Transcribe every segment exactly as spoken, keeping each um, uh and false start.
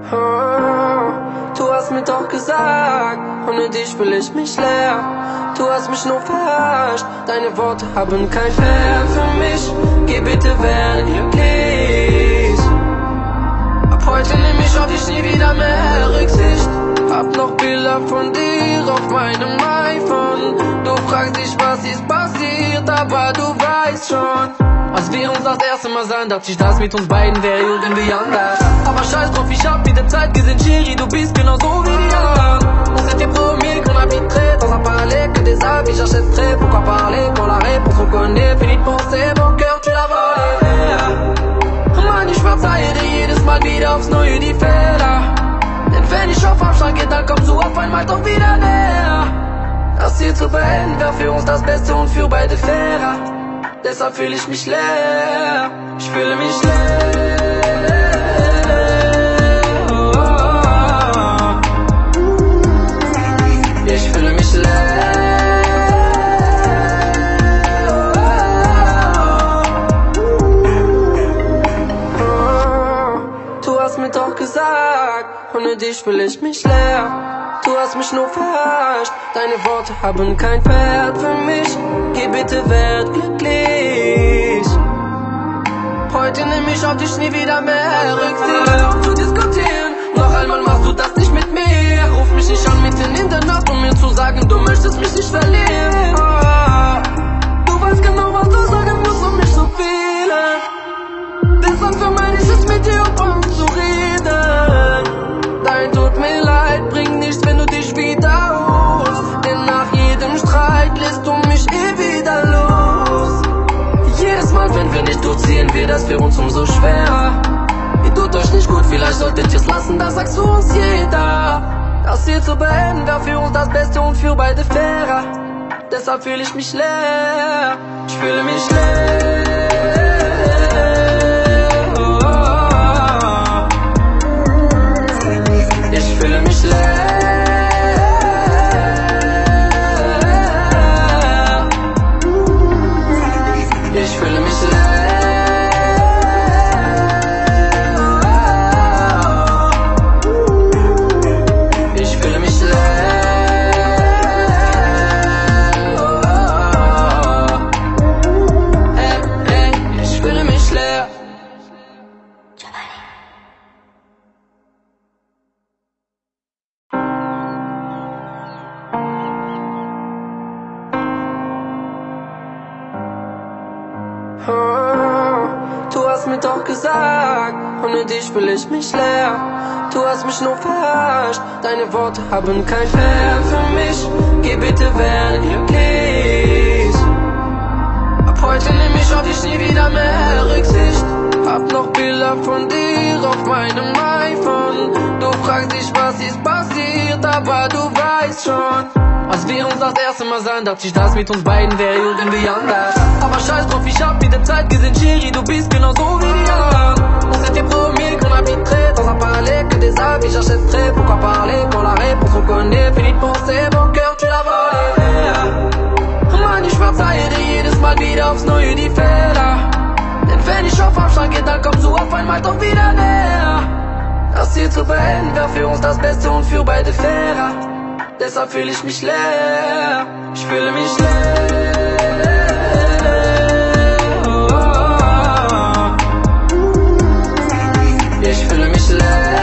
Du hast mir doch gesagt, ohne dich fühl ich mich leer. Du hast mich nur verarscht, deine Worte haben kein Wert für mich. Geh bitte, werde glücklich. Ab heute nehm ich auf dich nie wieder mehr Rücksicht. Hab noch Bilder von dir auf meinem iPhone. Du fragst dich, was ist passiert, aber du weißt schon. Als wir uns das erste Mal sahen, dachte ich, das mit uns beiden wäre irgendwie anders. Aber scheiß drauf, ich hab mit der Zeit gesehen, Chérie, du bist genauso wie die anderen. On s'était promis qu'on habiterait dans un palais, que des habits j'achèterais. Pourquoi parler quand la réponse on connaît? Fini de penser, mon cœur tu l'as volé. Mann, ich verzeihe dir jedes Mal wieder aufs Neue die Fehler. Denn wenn ich auf Abstand gehe, dann kommst du auf einmal doch wieder näher. Das hier zu beenden wäre für uns das Beste und für beide fairer. Deshalb fühle ich mich leer, ich fühle mich leer. Oh, oh, oh. Ich fühle mich leer. Oh, oh. Du hast mir doch gesagt, ohne dich fühle ich mich leer. Du hast mich nur verarscht, deine Worte haben kein Wert für mich. Geh bitte, werd glücklich. Heute nehm ich auf dich nie wieder mehr Rücksicht. Hör auf zu diskutieren, noch einmal machst du das nicht mit mir. Ruf mich nicht an mitten in der Nacht, um mir zu sagen, du möchtest mich nicht verlieren. Du weißt genau, was du sagen musst, um mich zu fühlen. Deshalb vermeide ich es mit dir, um uns zu reden. Dein tut mir leid, bringt nichts, wenn du dich wiederholst. Denn nach jedem Streit lässt du mich eh wieder los. Jedes Mal, wenn wir nicht durchziehen, wird das für uns umso schwerer. Ihr tut euch nicht gut, vielleicht solltet ihr's lassen, das sagst du uns jeder. Das hier zu beenden wäre für uns das Beste und für beide fairer. Deshalb fühle ich mich leer, ich fühle mich leer. Ich fühle mich leer. Ich fühle mich leer. Ich fühle mich leer. Hey, hey, ich fühle mich leer. Du hast mir doch gesagt, ohne dich fühle ich mich leer. Du hast mich nur verarscht, deine Worte haben kein Wert für mich. Geh bitte, werde glücklich. Ab heute nehm ich auf dich nie wieder mehr Rücksicht. Hab noch Bilder von dir auf meinem iPhone. Du fragst dich, was ist passiert, aber du weißt schon. Als wir uns das erste Mal sahen, dachte ich, das mit uns beiden wäre irgendwie anders. Aber scheiß drauf, ich hab mit der Zeit gesehen, Chérie, du bist genauso wie die anderen. On s'était promis qu'on habiterait dans un palais, que des habits j'achèterais. Pourquoi parler quand la réponse on connaît? Fini de penser, mon cœur tu l'as volé. Mann, ich verzeihe dir jedes Mal wieder aufs Neue die Fehler. Denn wenn ich auf Abstand gehe, dann kommst du auf einmal doch wieder näher. Das hier zu beenden wäre für uns das Beste und für beide fairer. Deshalb fühle ich mich leer, ich fühle mich leer. Oh, oh, oh. Ich fühle mich leer.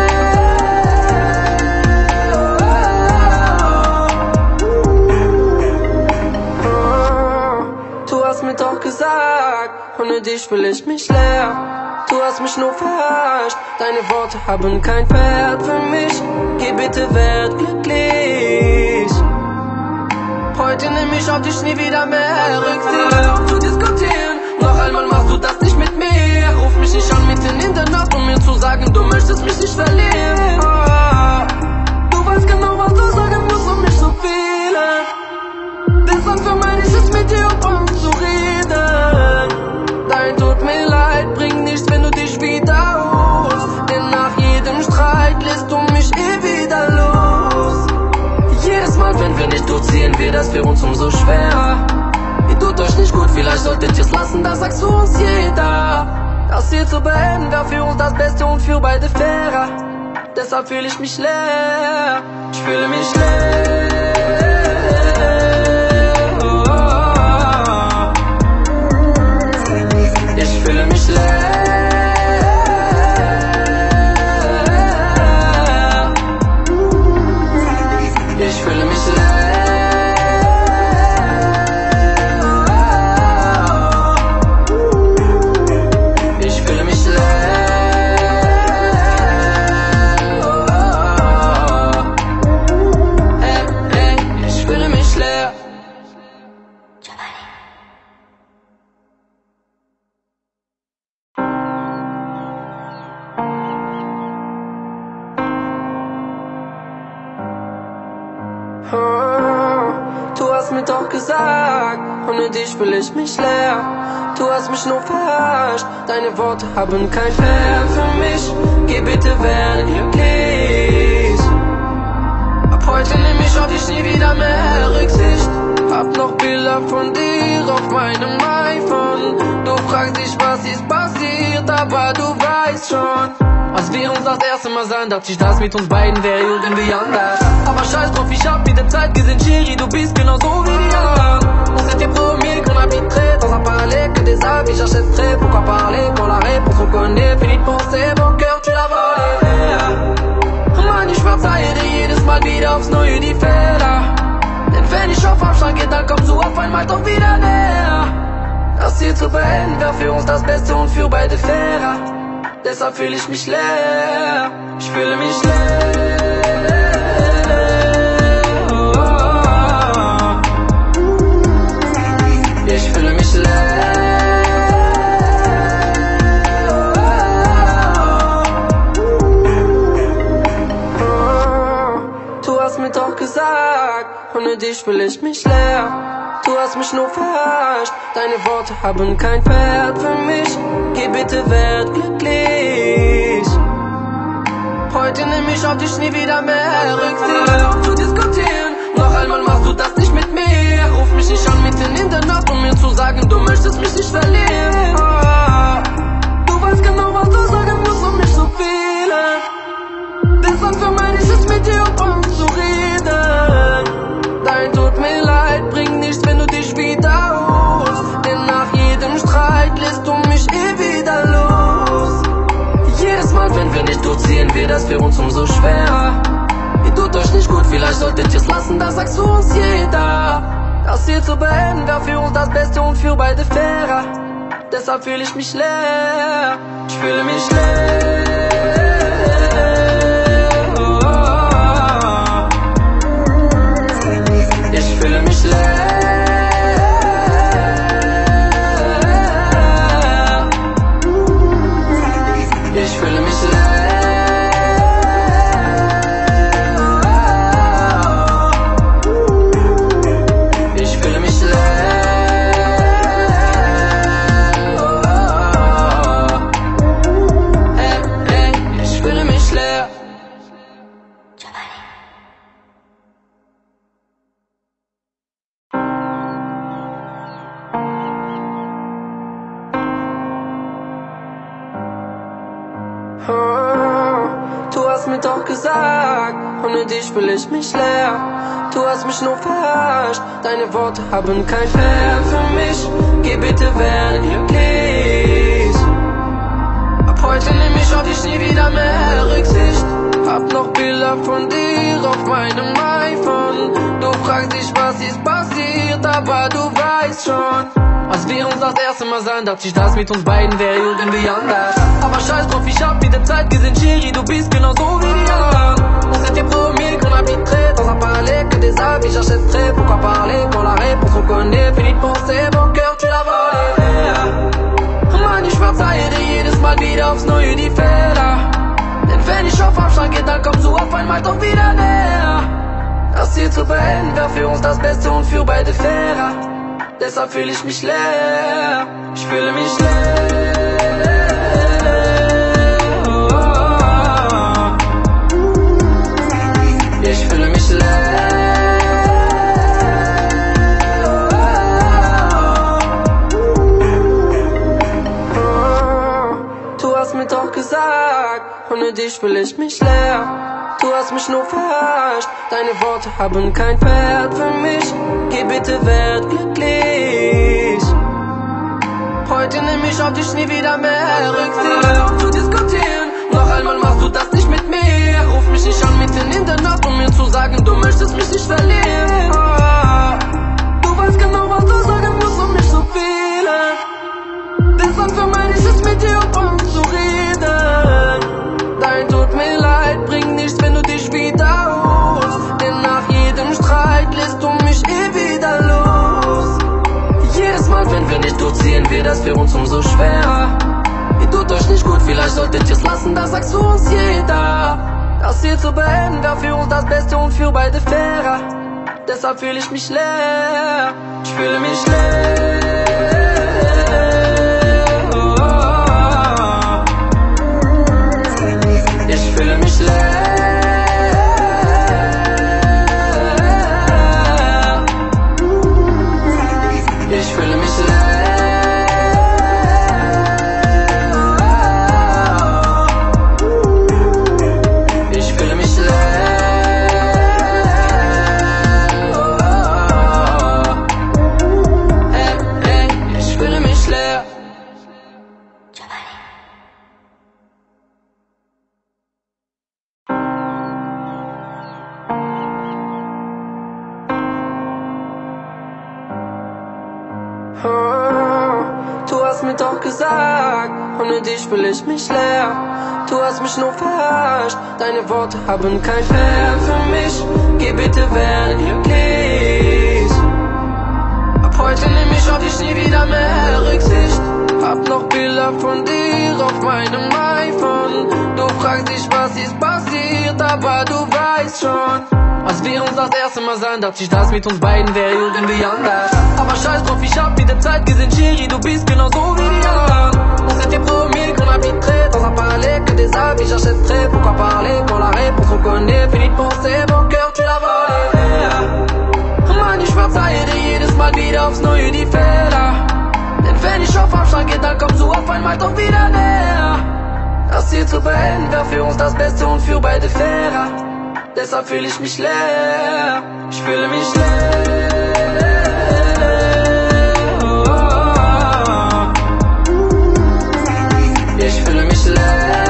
Oh, oh. Du hast mir doch gesagt, ohne dich fühle ich mich leer. Du hast mich nur verarscht, deine Worte haben kein Wert für mich. Geh bitte, werd glücklich. Heute nehm ich auf dich nie wieder mehr Rücksicht. Hör auf zu diskutieren, noch einmal machst du das nicht mit mir. Ruf mich nicht an mitten in der Nacht, um mir zu sagen, du möchtest mich nicht verlieren. Du weißt genau, was du sagen musst, um mich zu fühlen. Deshalb vermeide ich es mit dir, um uns zu reden. Dein tut mir leid, bringt nichts, wenn du dich wiederholst. Denn nach jedem Streit lässt du mich eh wieder los. Jedes Mal, wenn wir nicht durchziehen, wird das für uns umso schwerer. Ihr tut euch nicht gut, vielleicht solltet ihr's lassen, das sagst du uns jeder. Das hier zu beenden wäre für uns das Beste und für beide fairer. deshalb fühle ich mich leer. Ich fühle mich leer. Ich fühle mich leer. Ich fühle mich leer. Ich fühle mich leer. Hey, hey, ich fühle mich leer. Du hast mir doch gesagt, ohne dich fühle ich mich leer. Du hast mich nur verarscht, deine Worte haben kein Wert für mich. Geh bitte, werde glücklich. Ab heute nehm ich auf dich nie wieder mehr Rücksicht. Hab noch Bilder von dir auf meinem iPhone. Du fragst dich, was ist passiert, aber du weißt schon. Als wir uns das erste Mal sahen, dachte ich, das mit uns beiden wäre irgendwie anders. Aber scheiß drauf, ich hab mit der Zeit gesehen, Chérie, du bist genauso wie die anderen. On s'était promis qu'on habiterait dans un palais, que des avis j'achèterais. Pourquoi parler quand la réponse on connaît? Fini de penser, mon cœur tu l'as volé. Mann, ich verzeihe dir jedes Mal wieder aufs Neue die Fehler. Denn wenn ich auf Abstand gehe, dann kommst du auf einmal doch wieder näher. Das hier zu beenden wäre für uns das Beste und für beide fairer. Deshalb fühle ich mich leer. Ich fühle mich leer. Ich fühle mich leer. Du hast mir doch gesagt, ohne dich fühle ich mich leer. Du hast mich nur verarscht, deine Worte haben keinen Wert für mich. Geh bitte, werd glücklich. Heute nehm ich auf dich nie wieder mehr Rücksicht. Hör auf zu diskutieren, noch einmal machst du das nicht mit mir. Ruf mich nicht an mitten in der Nacht, um mir zu sagen, du möchtest mich nicht verlieren. Du weißt genau, was du sagen musst, um mich zu fühlen. Deshalb vermeide ich es mit dir, um uns zu reden. Dein tut mir leid, bringt nichts, wenn du dich wiederholst. Denn nach jedem Streit lässt du mich eh wieder los. Jedes Mal, wenn wir nicht durchziehen, wird das für uns umso schwerer. Ihr tut euch nicht gut, vielleicht solltet ihr es lassen, das sagst du uns jeder. Das hier zu beenden wäre für uns das Beste und für beide fairer. Deshalb fühle ich mich leer. Ich fühle mich leer. Ich fühle mich leer. Ich fühle mich leer. Ich fühle mich leer. Hey, hey, ich fühle mich leer. Du hast mir doch gesagt, ohne dich fühle ich mich leer. Du hast mich nur verarscht, deine Worte haben keinen Wert für mich. Geh bitte, werde glücklich. Ab heute nehm ich auf dich nie wieder mehr Rücksicht. Hab noch Bilder von dir auf meinem iPhone. Du fragst dich, was ist passiert, aber du weißt schon. Als wir uns das erste Mal sahen, dachte ich, das mit uns beiden wäre irgendwie anders. Aber scheiß drauf, ich hab mit der Zeit gesehen, Chérie, du bist genauso wie die anderen. On s'était promis qu'on habiterait dans un palais, que des avis j'achèterais. Pourquoi parler quand la réponse on connaît? Fini de penser, mon cœur tu l'as volé. Mann, ich verzeihe dir jedes Mal wieder aufs Neue die Fehler. Denn wenn ich auf Abstand gehe, dann kommst du auf einmal doch wieder näher. Das hier zu beenden wäre für uns das Beste und für beide fairer. Deshalb fühle ich mich leer. Ich fühle mich leer. Ich fühle mich leer. Du hast mir doch gesagt, ohne ohne dich fühl ich mich leer. Du hast mich nur verarscht, deine Worte haben kein Wert für mich. Geh bitte, werd glücklich. Heute nehm ich auf dich nie wieder mehr Rücksicht. Hör auf zu diskutieren, noch einmal machst du das nicht mit mir. Ruf mich nicht an mitten in der Nacht, um mir zu sagen, du möchtest mich nicht verlieren. Du weißt genau, was du sagen musst, um mich zu fühlen. Deshalb vermeide ich es mit dir, um zu reden. Dein tut mir leid, bringt nichts, wenn du dich wiederholst. Denn nach jedem Streit lässt du mich eh wieder los. Jedes Mal, wenn wir nicht durchziehen, wird das für uns umso schwerer. Ihr tut euch nicht gut, vielleicht solltet ihr es lassen, das sagst du uns jeder. Das hier zu beenden, wäre für uns das Beste und für beide fairer. Deshalb fühle ich mich leer, ich fühle mich leer. Ich fühle mich leer. Ich fühle mich leer. Ich fühle mich leer. Hey, hey, ich fühle mich leer. Du hast mir doch gesagt, ohne dich fühl ich mich leer. Du hast mich nur verarscht, deine Worte haben kein Wert für mich. Geh bitte, werd glücklich. Ab heute nehm ich auf dich nie wieder mehr Rücksicht. Hab noch Bilder von dir auf meinem iPhone. Du fragst dich, was ist passiert, aber du weißt schon. Als wir uns das erste Mal sahen, dachte ich, das mit uns beiden wäre irgendwie anders. Aber scheiß drauf, ich hab mit der Zeit gesehen, chérie, du bist genauso wie die anderen. On s'était promis qu'on habiterait dans un palais, que des habits j'achèterais. Pourquoi parler quand la réponse on connaît? Fini de penser, mon cœur tu l'as volé. Mann, ich verzeihe dir jedes Mal wieder aufs Neue die Fehler. Denn wenn ich auf Abstand gehe, dann kommst du auf einmal doch wieder näher. Das hier zu beenden wäre für uns das Beste und für beide fairer. Deshalb fühle ich mich leer, ich fühle mich leer. Ich fühle mich leer.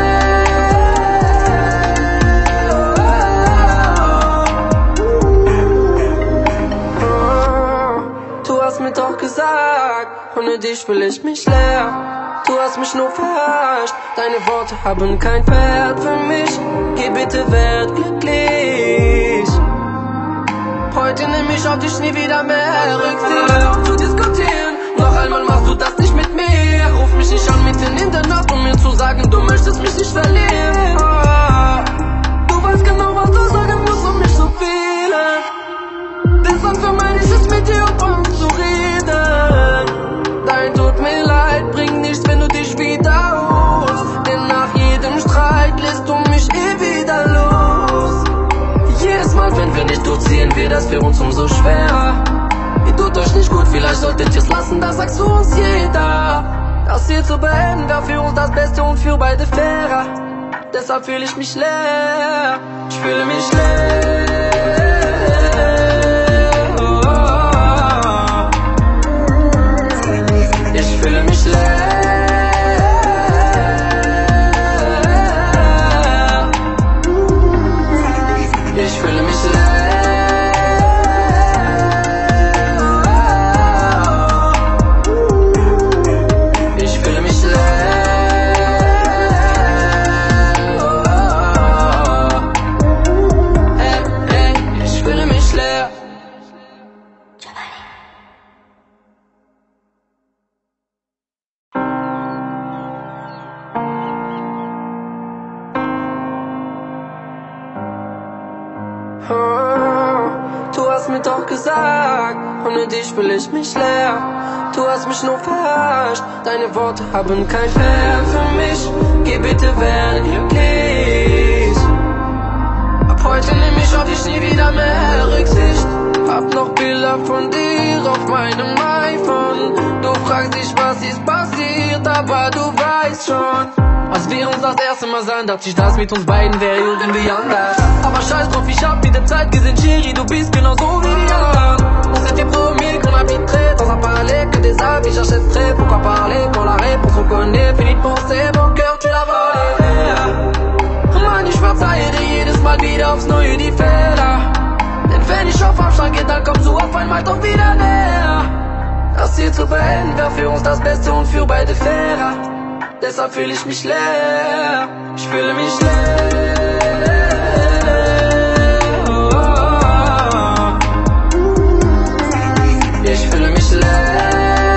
Du hast mir doch gesagt, ohne dich fühle ich mich leer. Du hast mich nur verarscht, deine Worte haben kein Wert für mich. Geh bitte, werd glücklich. Heute nehm ich auf dich nie wieder mehr Rücksicht. Hör auf zu diskutieren, noch einmal machst du das nicht mit mir. Ruf mich nicht an mitten in der Nacht, um mir zu sagen, du möchtest mich nicht verlieren. Du weißt genau, was du sagen musst, um mich zu fühlen. Deshalb vermeide ich es mit dir, um zu reden. Dein tut mir leid, bringt nichts, wenn du dich wiederholst. Denn nach jedem Streit lässt du mich eh wieder los. Jedes Mal, wenn wir nicht durchziehen, wird das für uns umso schwerer. Ihr tut euch nicht gut, vielleicht solltet ihr es lassen, das sagst du uns jeder. Das hier zu beenden wäre für uns das Beste und für beide fairer. Deshalb fühle ich mich leer, ich fühle mich leer. Ich fühle mich leer. Ich fühle mich leer. Ich fühle mich leer. Hey, hey, ich fühle mich leer. Du hast mir doch gesagt, ohne dich fühl ich mich leer. Du hast mich nur verarscht, deine Worte haben kein Wert für mich. Geh bitte, werd glücklich. Ab heute nehm ich auf dich nie wieder mehr Rücksicht. Hab noch Bilder von dir auf meinem iPhone. Du fragst dich, was ist passiert, aber du weißt schon. Als wir uns das erste Mal sein, dachte ich, das mit uns beiden wäre irgendwie anders. Aber scheiß drauf, ich hab wieder Zeit gesehen, Chérie, du bist genauso wie die anderen. On s'était promis qu'on habiterait dans un palais, que des avis j'achèterais. Pourquoi parler quand la réponse on connaît? Fini de penser, mon cœur tu l'as volé. Mann, ich verzeihe dir jedes Mal wieder aufs Neue die Fehler. Denn wenn ich auf Abstand gehe, dann kommst du auf einmal doch wieder näher. Das hier zu beenden wäre für uns das Beste und für beide fairer. Deshalb fühle ich mich leer, ich fühle mich leer. Ich fühle mich leer.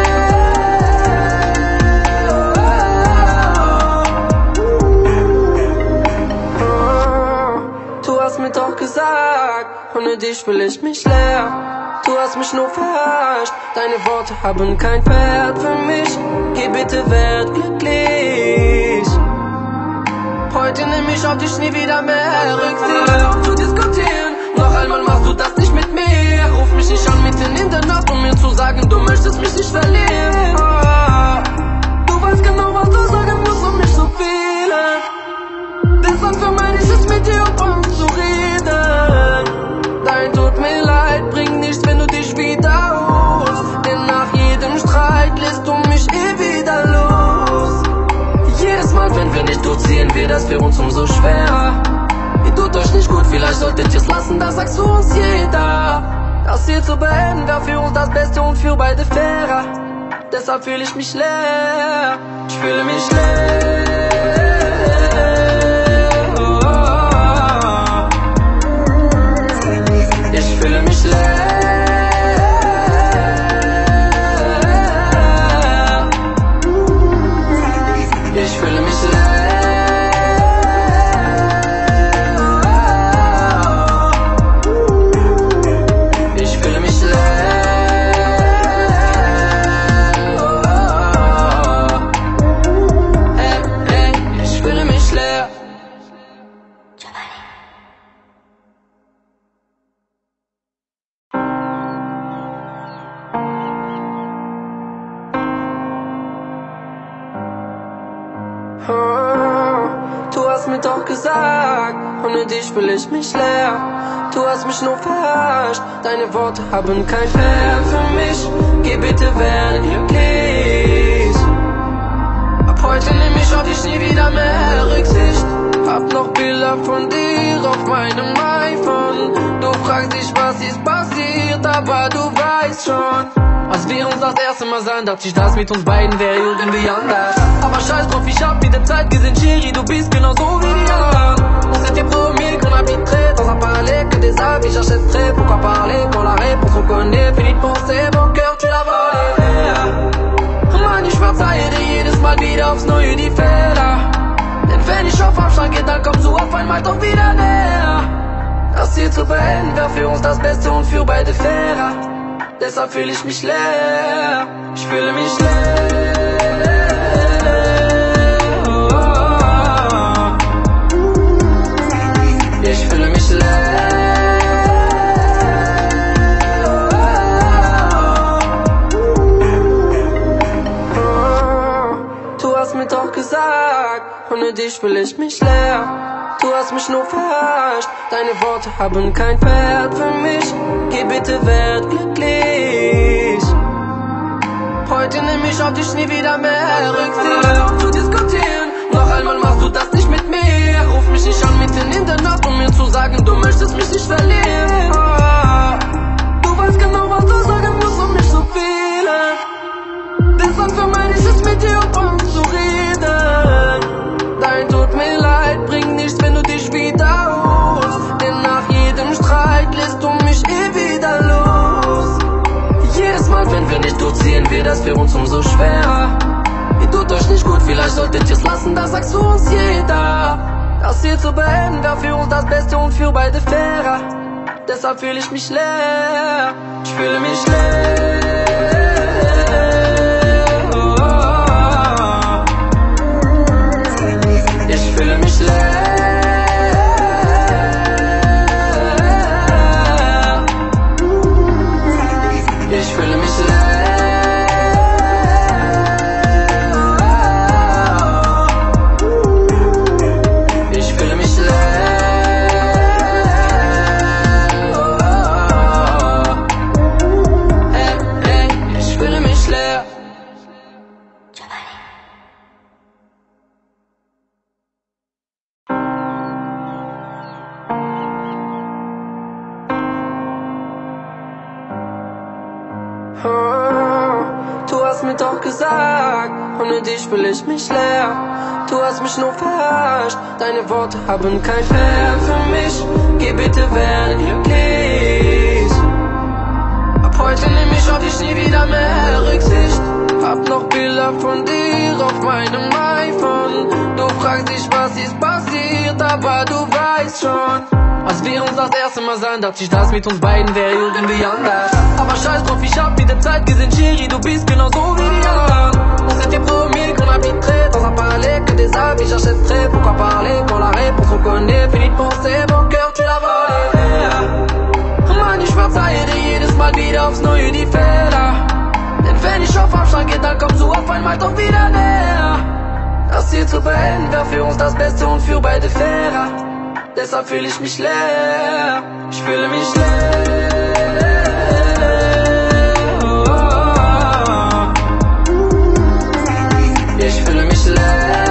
Du hast mir doch gesagt, ohne dich fühle ich mich leer. Du hast mich nur verarscht, deine Worte haben kein Wert für mich. Geh bitte, werd glücklich. Heute nehm ich auf dich nie wieder mehr Rücksicht. Hör auf zu diskutieren, noch einmal machst du das nicht mit mir. Ruf mich nicht an mitten in der Nacht, um mir zu sagen, du möchtest mich nicht verlieren. Du weißt genau, was du sagen musst, um mich zu fühlen. Deshalb vermeide ich es mit dir, um uns zu reden. Dein tut mir leid, bringt nichts, wenn du dich wiederholst. Denn nach jedem Streit lässt du mich eh wieder los. Jedes Mal, wenn wir nicht durchziehen, wird das für uns umso schwerer. Ihr tut euch nicht gut, vielleicht solltet ihr's lassen, das sagst du uns jeder. Das hier zu beenden wäre für uns das Beste und für beide fairer. Deshalb fühle ich mich leer, ich fühle mich leer. Ich fühle mich leer. Ich fühle mich leer. Ich fühle mich leer. Hey, hey, ich fühle mich leer. Du hast mir doch gesagt, ohne dich fühle ich mich leer. Du hast mich nur verarscht, deine Worte haben kein Wert für mich. Geh bitte, werde glücklich. Ab heute nehm ich auf dich nie wieder mehr Rücksicht. Hab noch Bilder von dir auf meinem iPhone. Du fragst dich, was ist passiert, aber du weißt schon. Als wir uns das erste Mal sahen, dachte ich, das mit uns beiden wäre irgendwie anders. Aber scheiß drauf, ich hab wieder Zeit gesehen, Chérie, du bist genauso wie die anderen. On s'était promis qu'on habiterait dans un palais, que des avis j'achèterais. Pourquoi parler quand la réponse on connaît? Fini de penser, mon cœur tu l'as volé. Mann, ich verzeihe dir jedes Mal wieder aufs Neue die Fehler. Denn wenn ich auf Abstand gehe, dann kommst du auf einmal doch wieder näher. Das hier zu beenden wäre für uns das Beste und für beide fairer. Deshalb fühle ich mich leer, ich fühle mich leer. Ich fühle mich leer. Du hast mir doch gesagt, ohne dich fühle ich mich leer. Du hast mich nur verarscht, deine Worte haben kein Wert für mich. Geh bitte, werd glücklich. Heute nehm ich auf dich nie wieder mehr Rücksicht. Hör auf zu diskutieren, noch einmal machst du das nicht mit mir. Ruf mich nicht an mitten in der Nacht, um mir zu sagen, du möchtest mich nicht verlieren. Du weißt genau, was du sagen musst, um mich zu fühlen. Deshalb vermeide ich es mit dir, um uns zu reden. Dein tut mir leid, bringt nichts, wenn du dich wiederholst. Denn nach jedem Streit lässt du mich eh wieder los. Jedes Mal, wenn wir nicht durchziehen, wird das für uns umso schwerer. Ihr tut euch nicht gut, vielleicht solltet ihr's lassen, das sagst du uns jeder. Das hier zu beenden wäre für uns das Beste und für beide fairer. Deshalb fühle ich mich leer, ich fühle mich leer. Ich fühle mich leer. Ich fühle mich leer. leer. Du hast mir doch gesagt, ohne dich fühl ich mich leer. Du hast mich nur verarscht, deine Worte haben kein Wert für mich. Geh bitte, werde glücklich. Ab heute nehm ich auf dich nie wieder mehr Rücksicht. Hab noch Bilder von dir auf meinem iPhone. Du fragst dich, was ist passiert, aber du weißt schon. Als wir uns das erste Mal sahen, dachte ich, das mit uns beiden wäre irgendwie anders. Aber scheiß drauf, ich hab mit der Zeit gesehen, Chérie, du bist genauso wie die anderen. On s'était promis qu'on habiterait dans un palais, que des habits j'achèterais. Pourquoi parler quand la réponse on connaît? Fini de penser, mon cœur tu l'as volé. Mann, ich verzeihe dir jedes Mal wieder aufs Neue die Fehler. Denn wenn ich auf Abstand gehe, dann kommst du auf einmal doch wieder näher. Das hier zu beenden wäre für uns das Beste und für beide fairer. Deshalb fühle ich mich leer, ich fühle mich leer. Ich fühle mich leer.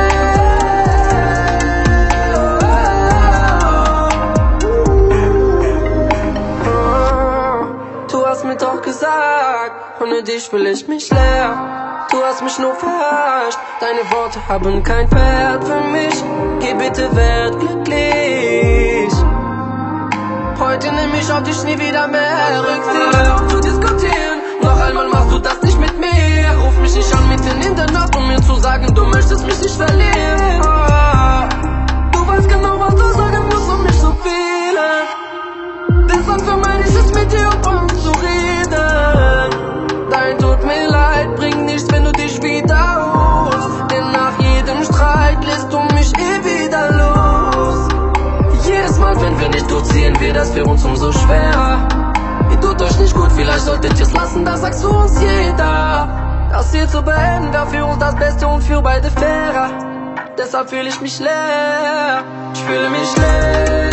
Du hast mir doch gesagt, ohne dich fühle ich mich leer. Du hast mich nur verarscht, deine Worte haben kein Wert für mich. Geh bitte, werd glücklich. Heute nehm ich auf dich nie wieder mehr Rücksicht. Hör auf zu diskutieren, noch einmal machst du das nicht mit mir. Ruf mich nicht an mitten in der Nacht, um mir zu sagen, du möchtest mich nicht verlieren. Du weißt genau, was du sagen musst, um mich zu fühlen. Deshalb vermeide ich es mit dir, um uns zu reden. Dein tut mir leid, bringt nichts, wenn du dich wiederholst. Denn nach jedem Streit lässt du mich eh wieder los. Jedes Mal, wenn wir nicht durchziehen, wird das für uns umso schwerer. Ihr tut euch nicht gut, vielleicht solltet ihr's lassen, das sagst du uns jeder. Das hier zu beenden wäre für uns das Beste und für beide fairer. Deshalb fühle ich mich leer, ich fühle mich leer.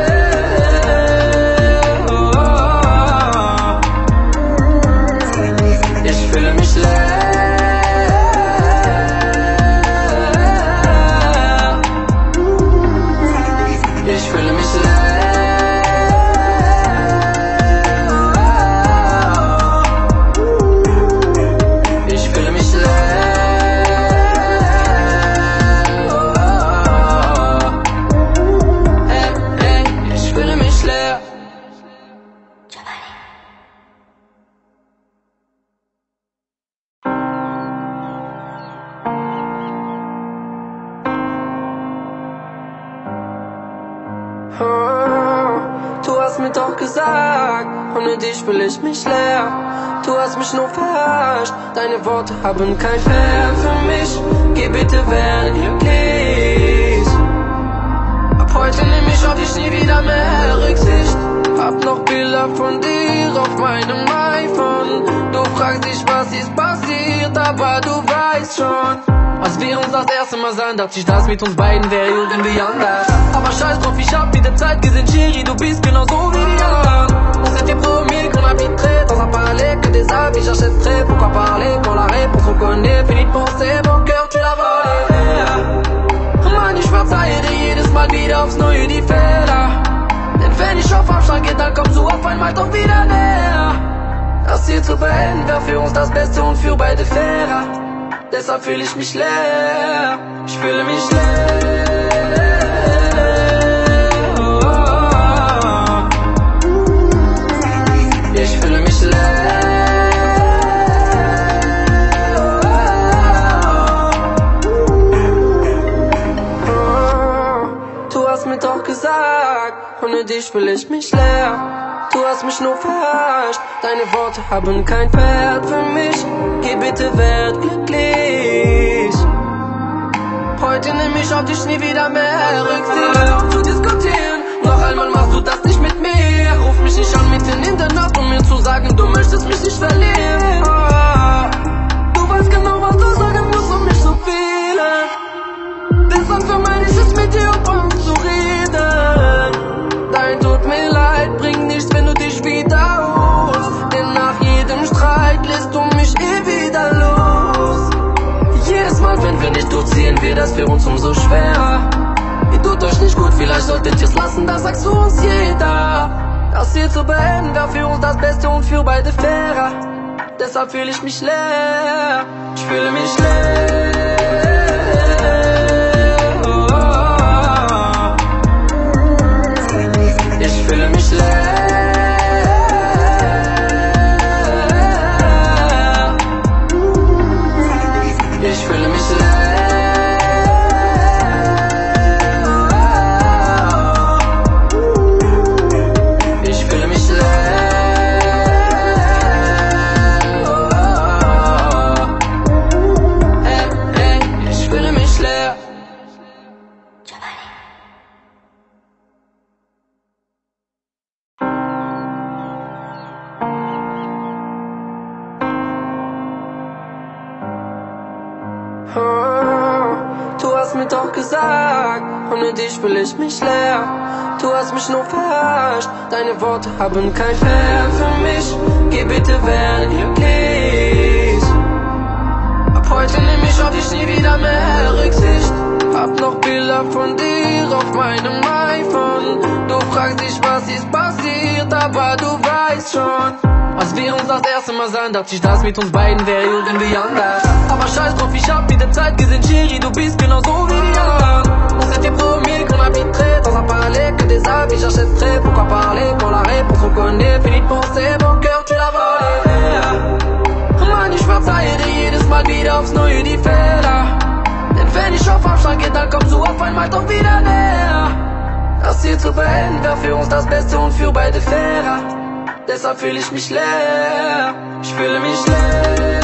Ich fühle mich leer. Ich fühle mich leer. Ich fühle mich leer. Hey, hey, ich fühle mich leer. Du hast mir doch gesagt, ohne dich fühle ich mich leer. Du hast mich nur verarscht, deine Worte haben kein Wert für mich. Geh bitte, werde glücklich. Ab heute nehm ich auf dich nie wieder mehr Rücksicht. Hab noch Bilder von dir auf meinem iPhone. Du fragst dich, was ist passiert, aber du weißt schon. Als wir uns das erste Mal sahen, dachte ich, das mit uns beiden wäre irgendwie anders. Aber scheiß drauf, ich hab mit der Zeit gesehen, Chérie, du bist genauso wie die anderen. On s'était promis qu'on habiterait dans un palais, que des habits j'achèterais. Pourquoi parler quand la réponse on connaît? Fini de penser, mon cœur tu l'as volé. Mann, ich verzeihe dir jedes Mal wieder aufs Neue die Fehler. Denn wenn ich auf Abstand gehe, dann kommst du auf einmal doch wieder näher. Das hier zu beenden wäre für uns das Beste und für beide fairer. Deshalb fühle ich mich leer, ich fühle mich leer. Ich fühle mich leer. Du hast mir doch gesagt, ohne dich fühle ich mich leer. Du hast mich nur verarscht, deine Worte haben kein Wert für mich. Geh bitte, werd glücklich. Heute nehm ich auf dich nie wieder mehr Rücksicht. Hör auf zu diskutieren, noch einmal machst du das nicht mit mir. Ruf mich nicht an mitten in der Nacht, um mir zu sagen, du möchtest mich nicht verlieren. Du weißt genau, was du sagen musst, um mich zu fühlen. Deshalb vermeide ich es mit dir, um uns zu reden. Dein tut mir leid, bringt nichts, wenn du dich wiederholst. Denn nach jedem Streit lässt du mich ewig das für uns umso schwerer. Ihr tut euch nicht gut, vielleicht solltet ihr's lassen, das sagt zu uns jeder. Das hier zu beenden wäre für uns das Beste und für beide fairer. Deshalb fühle ich mich leer, ich fühle mich leer. Ich fühle mich leer. Ich fühle mich leer. Ich fühle mich leer. Ey, ey, ich fühle mich leer. Du hast mir doch gesagt, ohne dich will ich mich leer. Du hast mich nur verarscht, deine Worte haben kein Wert für mich. Geh bitte, werde glücklich. Ab heute nehm ich auf dich nie wieder mehr Rücksicht. Hab noch Bilder von dir auf meinem iPhone. Du fragst dich, was ist passiert, aber du weißt schon. Als wir uns das erste Mal sahen, dachte ich, das mit uns beiden wäre irgendwie anders. Aber scheiß drauf, ich hab mit der Zeit gesehen, Chérie, du bist genauso wie die anderen. On s'était promis qu'on habiterait dans un palais, que des avis j'achèterais. Pourquoi parler quand la réponse on connaît? Fini de penser, mon cœur tu l'as volé. Mann, ich verzeihe dir jedes Mal wieder aufs Neue die Fehler. Denn wenn ich auf Abstand gehe, dann kommst du auf einmal doch wieder näher. Das hier zu beenden wäre für uns das Beste und für beide fairer. Deshalb fühle ich mich leer, ich fühle mich leer.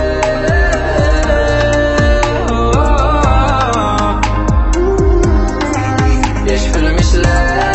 Ich fühle mich leer.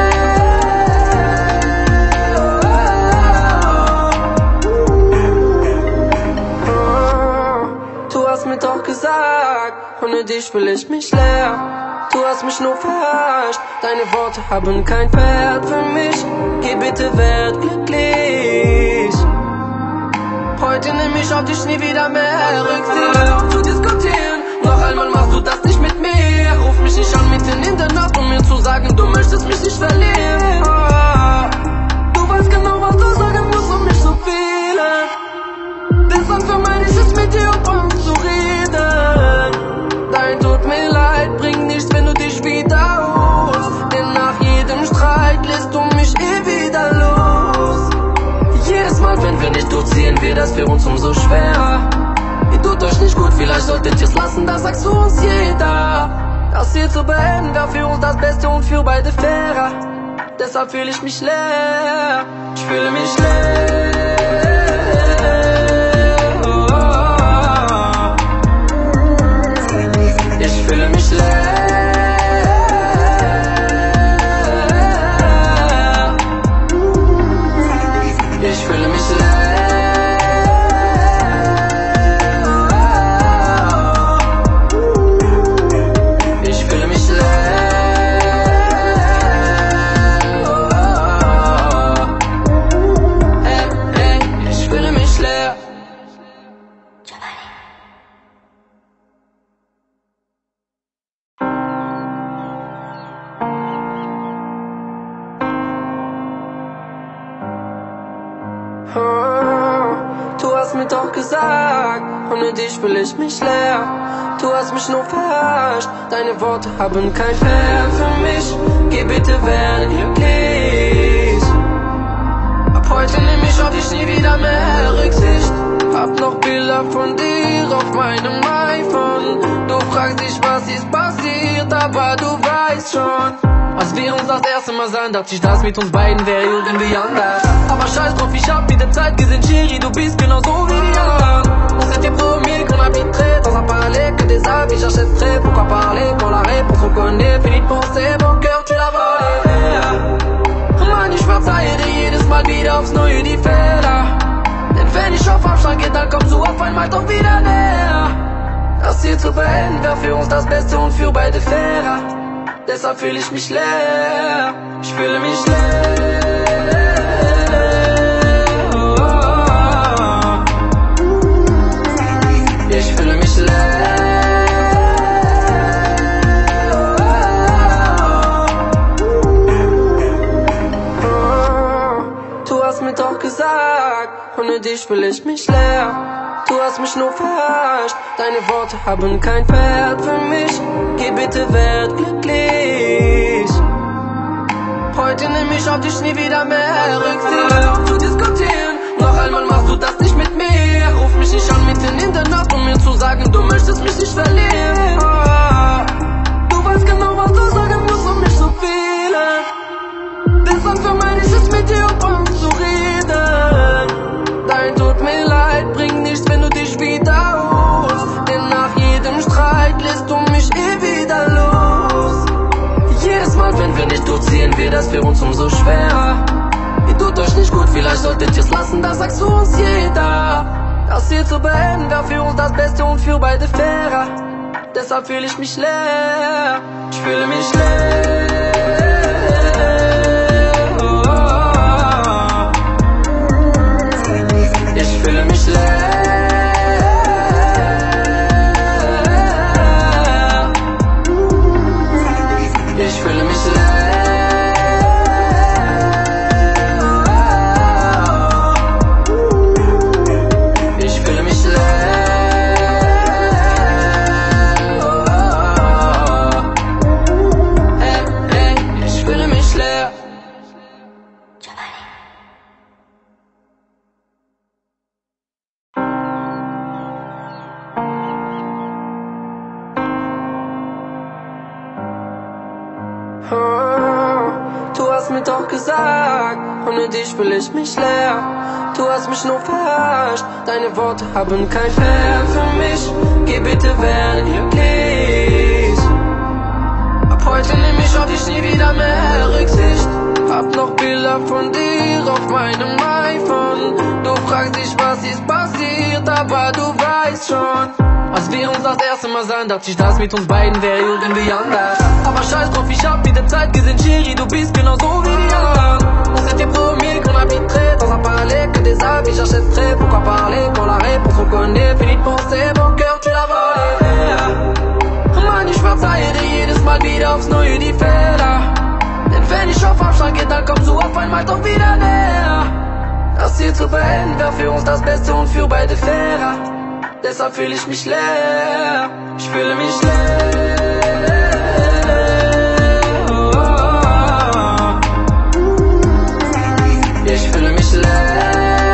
Du hast mir doch gesagt, ohne dich fühle ich mich leer. Du hast mich nur verarscht, deine Worte haben kein Wert für mich. Geh bitte, werd glücklich. Heute nehm ich auf dich nie wieder mehr Rücksicht. Hör auf zu diskutieren, noch einmal machst du das nicht mit mir. Ruf mich nicht an mitten in der Nacht, um mir zu sagen, du möchtest mich nicht verlieren. Du weißt genau, was du sagen musst, um mich zu fühlen. Deshalb vermeide ich es mit dir, um uns zu reden. Nein, tut mir leid, bringt nichts, wenn du dich wiederholst. Denn nach jedem Streit lässt du mich eh wieder los. Jedes Mal, wenn wir nicht durchziehen, wird das für uns umso schwerer. Ihr tut euch nicht gut, vielleicht solltet ihr's lassen, das sagt zu uns jeder. Das hier zu beenden wäre für uns das Beste und für beide fairer. Deshalb fühle ich mich leer, ich fühle mich leer. Ich fühle mich leer. Ich fühle mich leer. Ich fühle mich leer. Ey, ey, ich fühle mich leer. Du hast mir doch gesagt, ohne dich fühle ich mich leer. Du hast mich nur verarscht, deine Worte haben kein Wert für mich. Geh bitte, werde glücklich. Ab heute nehm ich auf dich nie wieder mehr Rücksicht. Hab noch Bilder von dir auf meinem iPhone. Du fragst dich, was ist passiert, aber du weißt schon. Als wir uns das erste Mal sahen, dachte ich, das mit uns beiden wäre irgendwie anders. Aber scheiß drauf, ich hab mit der Zeit gesehen, Chérie, du bist genauso wie die anderen. On s'était promis qu'on habiterait dans un palais, que des avis j'achèterais. Pourquoi parler quand la réponse on connaît? Fini de penser, mon cœur tu l'as volé. Mann, ich verzeihe dir jedes Mal wieder aufs Neue die Fehler. Denn wenn ich auf Abstand gehe, dann kommst du auf einmal doch wieder näher. Das hier zu beenden wäre für uns das Beste und für beide fairer. Deshalb fühle ich mich leer, ich fühle mich leer. Ich fühle mich leer. dich fühl ich mich leer. Du hast mich nur verarscht, deine Worte haben kein Wert für mich. Geh bitte, werd glücklich. Heute nimm ich auf dich nie wieder mehr Rücksicht. Hör auf zu diskutieren, noch einmal machst du das nicht mit mir. Ruf mich nicht an mitten in der Nacht, um mir zu sagen, du möchtest mich nicht verlieren. Du weißt genau, was du sagen musst, um mich zu fühlen. Deshalb vermeide ich es mit dir, um zu reden. Dein tut mir leid, bringt nichts, wenn du dich wiederholst. Denn nach jedem Streit lässt du mich eh wieder los. Jedes Mal, wenn wir nicht durchziehen, wird das für uns umso schwerer. Ihr tut euch nicht gut, vielleicht solltet ihr es lassen, das sagst du uns jeder. Das hier zu beenden, wäre für uns das Beste und für beide fairer. Deshalb fühle ich mich leer, ich fühle mich leer. Ich fühle mich leer. Ich fühle mich leer. Ich fühle mich leer. Hey, hey, ich fühle mich leer. Du hast mir doch gesagt, ohne dich fühl ich mich leer. Du hast mich nur verarscht, deine Worte haben kein Wert für mich. Geh bitte, werde glücklich. Ab heute nehm ich auf dich nie wieder mehr Rücksicht. Hab noch Bilder von dir auf meinem iPhone. Du fragst dich, was ist passiert, aber du weißt schon. Als wir uns das erste Mal sahen, dachte ich, das mit uns beiden wäre irgendwie anders. Aber scheiß drauf, ich hab mit der Zeit gesehen, Chérie, du bist genauso wie die anderen. On s'était promis qu'on habiterait dans un palais, que des habits j'achèterais. Pourquoi parler quand la réponse on connaît? Fini de penser, mon cœur tu l'as volé. Mann, ich verzeihe dir jedes Mal wieder aufs Neue die Fehler. Denn wenn ich auf Abstand gehe, dann kommst du auf einmal doch wieder näher. Das hier zu beenden wäre für uns das Beste und für beide fairer. Deshalb fühle ich mich leer, ich fühle mich leer. Ich fühle mich leer.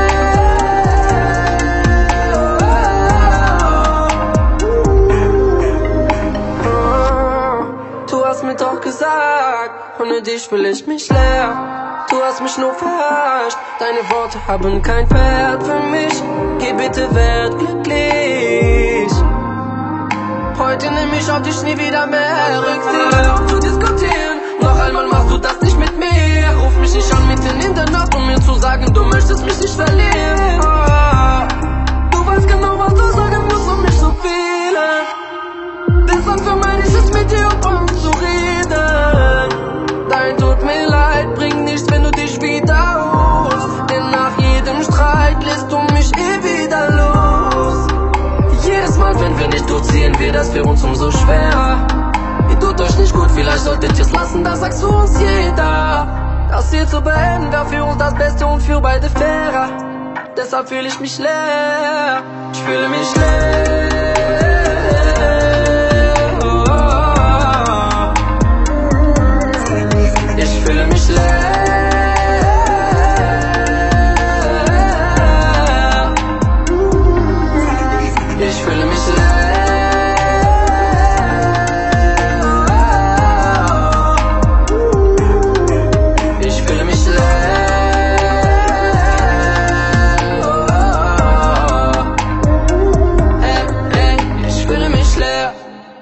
Du hast mir doch gesagt, ohne dich fühle ich mich leer. Du hast mich nur verarscht, deine Worte haben kein Wert für mich. Geh bitte, werd glücklich. Heute nimm ich auf dich nie wieder mehr Rücksicht. Hör auf zu diskutieren, noch einmal machst du das nicht mit mir. Ruf mich nicht an mitten in der Nacht, um mir zu sagen, du möchtest mich nicht verlieren. Du weißt genau, was du sagen musst, um mich zu fühlen. Deshalb vermeide ich es mit dir, um zu reden. Dein tut mir leid, bringt nichts, wenn du dich wiederholst. Denn nach jedem Streit lässt du mich eh wieder los. Jedes Mal, wenn wir nicht durchziehen, wird das für uns umso schwerer. Ihr tut euch nicht gut, vielleicht solltet ihr es lassen, das sagst du uns jeder. Das hier zu beenden wäre für uns das Beste und für beide fairer. Deshalb fühle ich mich leer, ich fühle mich leer. Ich fühle mich leer. Ich fühle mich leer. Ich fühle mich leer. Hey, hey, ich fühle mich leer.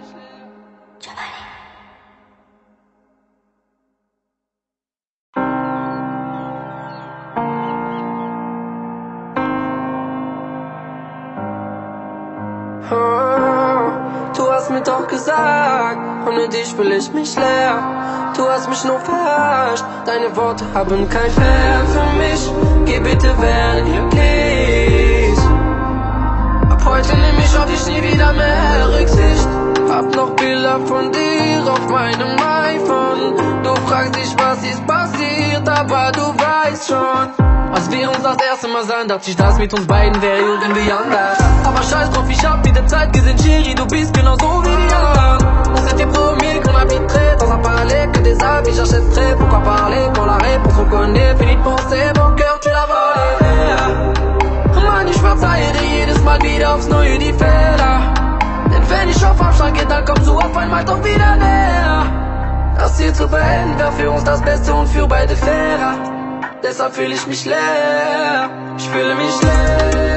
Du hast mir doch gesagt, ohne dich fühl ich mich leer. Du hast mich nur verarscht, deine Worte haben kein Wert für mich. Geh bitte, werde glücklich. Ab heute nehm ich auf dich nie wieder mehr Rücksicht. Hab noch Bilder von dir auf meinem iPhone. Du fragst dich, was ist passiert, aber du weißt schon. Als Als wir uns das erste Mal sahen, dachte ich, das mit uns beiden wäre irgendwie anders. Aber scheiß drauf, ich hab wieder Zeit gesehen, chérie, du bist genauso wie die anderen. On s'était promis qu'on habiterait dans un palais, que des avis j'achèterais. Pourquoi parler quand la réponse on connaît? Fini de penser, mon cœur tu l'as volé. Mann, ich verzeihe dir jedes Mal wieder aufs Neue die Fehler. Denn wenn ich auf Abstand geht, dann kommst du auf einmal doch wieder näher. Das hier zu beenden wäre für uns das Beste und für beide fairer. Deshalb fühle ich mich leer. Ich fühle mich leer.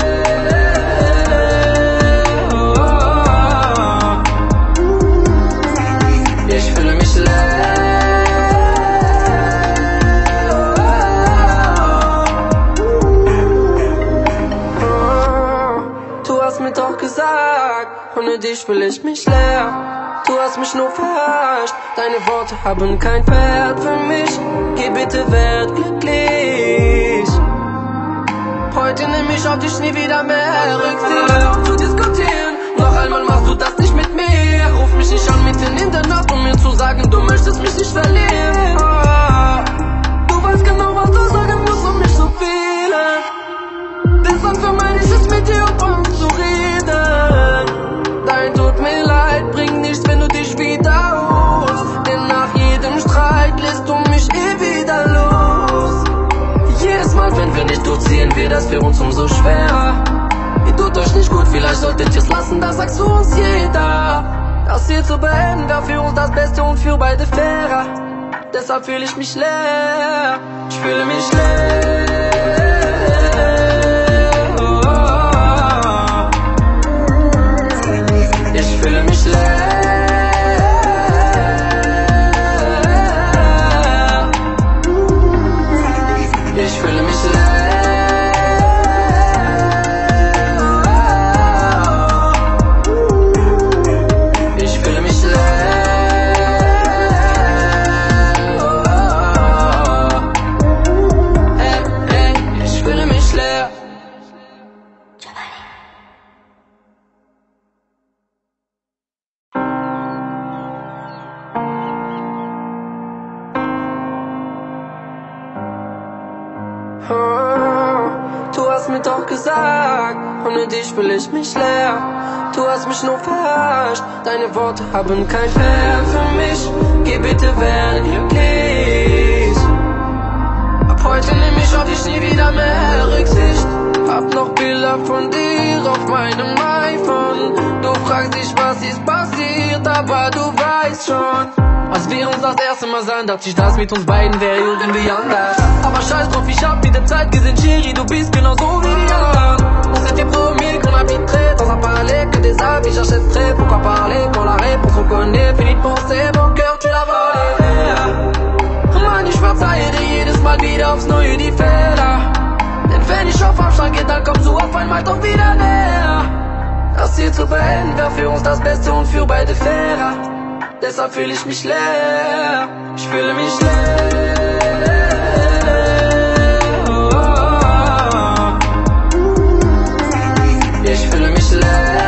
Ich fühle mich leer. Du hast mir doch gesagt, ohne dich fühle ich mich leer. Du hast mich nur verarscht, deine Worte haben kein Wert für mich. Geh bitte, werd glücklich. Heute nehm ich auf dich nie wieder mehr Rücksicht. Hör auf zu diskutieren, noch einmal machst du das nicht mit mir. Ruf mich nicht an mitten in der Nacht, um mir zu sagen, du möchtest mich nicht verlieren. Du weißt genau, was du sagen musst, um mich zu fühlen. Deshalb vermeide ich es mit dir, um uns zu reden. Dein tut mir leid, bringt nichts, wenn du dich wiederholst. Denn nach jedem Streit lässt du mich eh wieder los. Jedes Mal, wenn wir nicht durchziehen, wird das für uns umso schwerer. Ihr tut euch nicht gut, vielleicht solltet ihr's lassen, das sagst du uns jeder. Das hier zu beenden wäre für uns das Beste und für beide fairer. Deshalb fühle ich mich leer. Ich fühle mich leer. Ich fühle mich leer. Ich fühle mich leer. Ich fühle mich leer. Hey, hey, ich fühle mich leer. Du hast mir doch gesagt, ohne dich fühle ich mich leer. Du hast mich nur verarscht, deine Worte haben kein Wert für mich. Geh bitte, werde glücklich. Ab heute nehm ich auf dich nie wieder mehr Rücksicht. Hab noch Bilder von dir auf meinem iPhone. Du fragst dich, was ist passiert, aber du weißt schon. Als wir uns das erste Mal sahen, dachte ich, das mit uns beiden wäre irgendwie anders. Aber scheiß drauf, ich hab wieder Zeit gesehen, chérie, du bist genauso wie die anderen. On s'était promis qu'on habiterait dans un palais, que des avis j'achèterais. Pourquoi parler quand la réponse on connaît? Fini de penser, mon cœur tu l'as volé. Mann, ich verzeihe dir jedes Mal wieder aufs Neue die Fehler. Denn wenn ich auf Abstand geht, dann kommst du auf einmal doch wieder näher. Das hier zu beenden wäre für uns das Beste und für beide fairer. Deshalb fühle ich mich leer. Ich fühle mich leer. Ich fühle mich leer.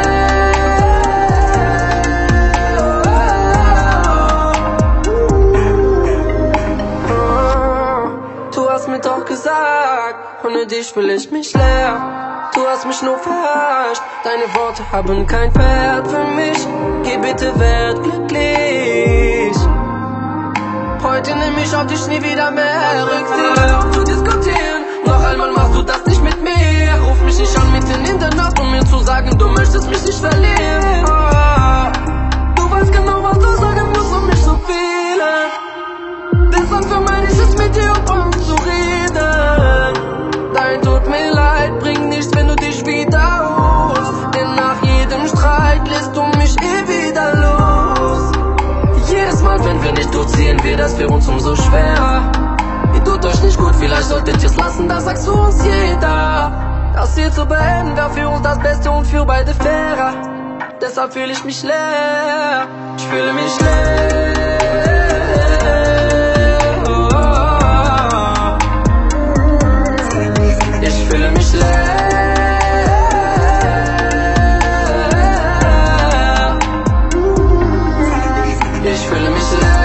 Du hast mir doch gesagt, ohne dich fühle ich mich leer. Du hast mich nur verarscht, deine Worte haben kein Wert für mich. Geh bitte, werd glücklich. Heute nehm ich auf dich nie wieder mehr Rücksicht. Hör auf zu diskutieren, noch einmal machst du das nicht mit mir. Ruf mich nicht an mitten in der Nacht, um mir zu sagen, du möchtest mich nicht verlieren. Du weißt genau, was du sagen musst, um mich zu fühlen. Deshalb vermeide ich es mit dir, um uns zu reden. Dein tut mir leid, bringt nichts, wenn du dich wiederholst. Denn nach jedem Streit lässt du mich eh wieder los. Jedes Mal, wenn wir nicht durchziehen, wird das für uns umso schwerer. Ihr tut euch nicht gut, vielleicht solltet ihr's lassen, das sagst du uns jeder. Das hier zu beenden wäre für uns das Beste und für beide fairer. Deshalb fühle ich mich leer. Ich fühle mich leer. Ich fühle mich leer. Ich fühle mich leer.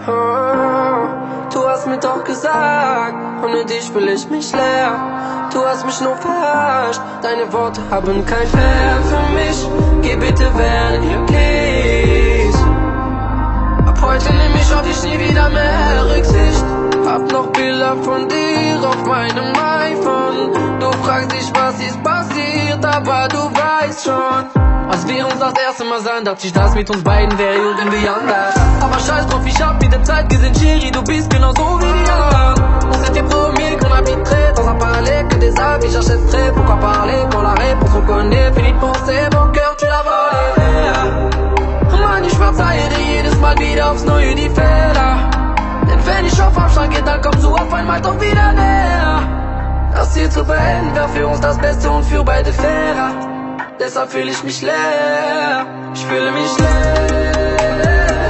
Oh, du hast mir doch gesagt, ohne dich fühl ich mich leer. Du hast mich nur verarscht, deine Worte haben kein Wert für mich. Geh bitte, werde glücklich. Ab heute nehm ich auf dich nie wieder mehr Rücksicht. Hab noch Bilder von dir auf meinem iPhone. Du fragst dich, was ist passiert, aber du weißt schon. Als wir uns das erste Mal sahen, dachte ich, das mit uns beiden wäre irgendwie anders. Aber scheiß drauf, ich hab mit der Zeit gesehen, Chérie, du bist genauso wie die anderen. On s'était promis qu'on habiterait dans un palais, que des avis j'achèterais. Pourquoi parler quand la réponse on connaît? Fini de penser, mon cœur tu l'as volé. Mann, ich verzeihe dir jedes Mal wieder aufs Neue die Fehler. Denn wenn ich auf Abstand gehe, dann kommst du auf einmal doch wieder näher. Das hier zu beenden wäre für uns das Beste und für beide fairer. Deshalb fühle ich mich leer, ich fühle mich leer.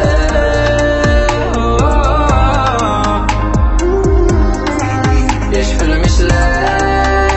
Oh, oh, oh. Ich fühle mich leer.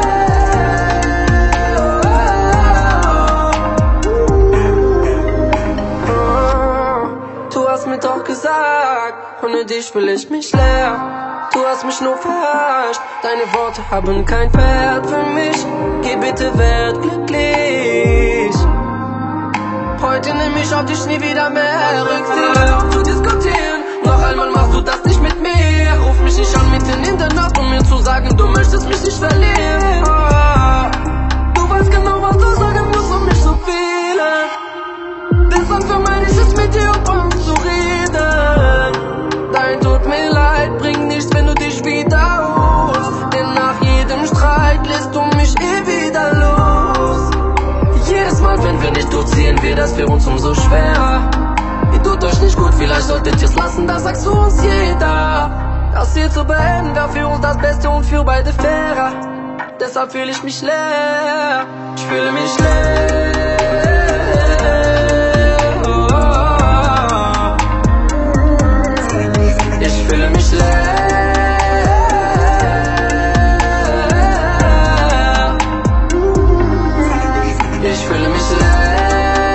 Oh, oh. Du hast mir doch gesagt, ohne dich fühle ich mich leer. Du hast mich nur verarscht, deine Worte haben kein Wert für mich. Geh bitte, werd glücklich. Heute nehm ich auf dich nie wieder mehr Rücksicht. Hör auf zu diskutieren, noch einmal machst du das nicht mit mir. Ruf mich nicht an mitten in der Nacht, um mir zu sagen, du möchtest mich nicht verlieren. Oh, du weißt genau, was du sagen musst, um mich zu fühlen. Deshalb vermeide ich es mit dir, um uns zu reden. Dein tut mir leid, bringt nichts, wenn du dich wiederholst. Denn nach jedem Streit lässt du mich eh wieder los. Jedes Mal, wenn wir nicht durchziehen, wird das für uns umso schwerer. Ihr tut euch nicht gut, vielleicht solltet ihr's lassen, das sagst du uns jeder. Das hier zu beenden wäre für uns das Beste und für beide fairer. Deshalb fühle ich mich leer, ich fühle mich leer. Ich fühle mich leer. Ich fühle mich leer.